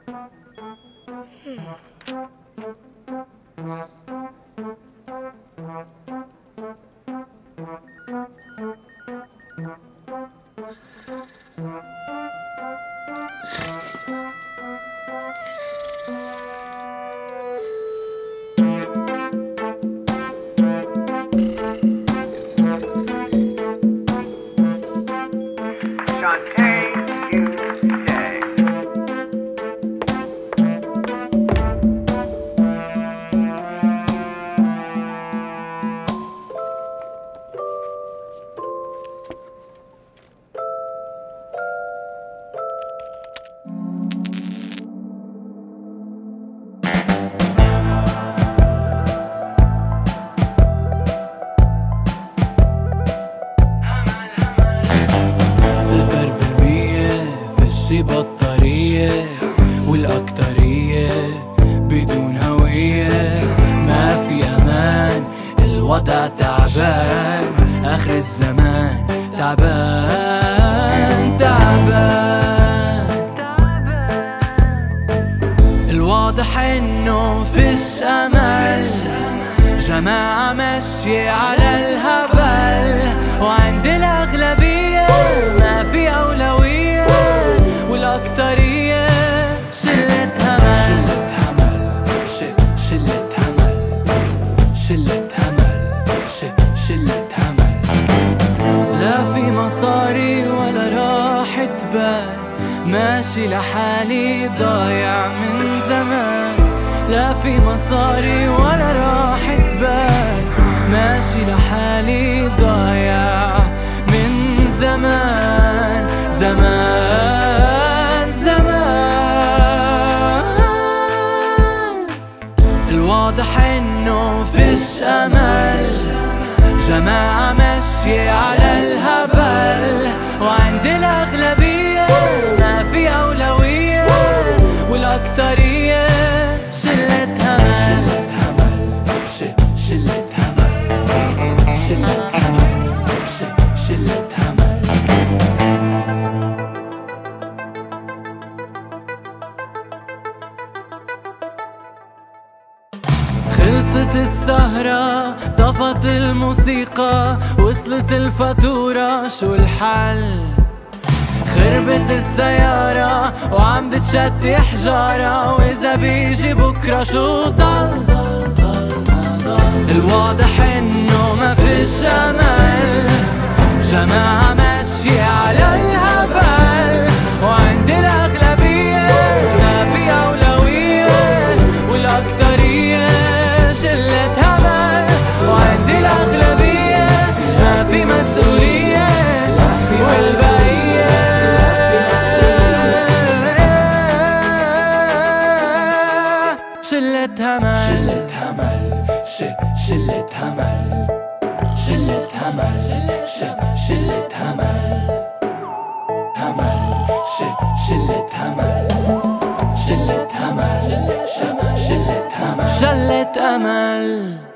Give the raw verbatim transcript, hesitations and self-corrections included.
بطارية والأكترية بدون هوية، ما في أمان، الوضع تعبان، آخر الزمان تعبان تعبان. الواضح إنه فيش أمل، جماعة ماشية على الهبل، وعند الأغلبية ما في أولوية، والأكترية شلة همل. شلة همل شلة همل شلة همل. لا في مصاري ولا راحة بال، ماشي لحالي ضايع من زمان. لا في مصاري ولا راحة بال، ماشي لحالي ضايع من زمان زمان زمان. الواضح إنه فيش أمل، جماعة ماشية على الهبل، وعند الأغلبية ما في أولوية، والأكترية شلة همل. شلة همل شلة همل شلة همل. خلصت السهرة، طفت الموسيقى، وصلت الفاتورة، شو الحل؟ خربت السيارة وعم بتشتي حجارة، وإذا بيجي بكرة شو ضل؟ الواضح إنه ما فيش أمل، جماعة ماشية على الهبل، وعند الأغلبية ما في أولوية، والأكترية شلة همل، وعند الأغلبية ما في مسؤولية، والبقية شلة همل. شلة همل شلة همل شلة همل شلة همل همل شلة همل شلة همل شلة همل شلة أمل.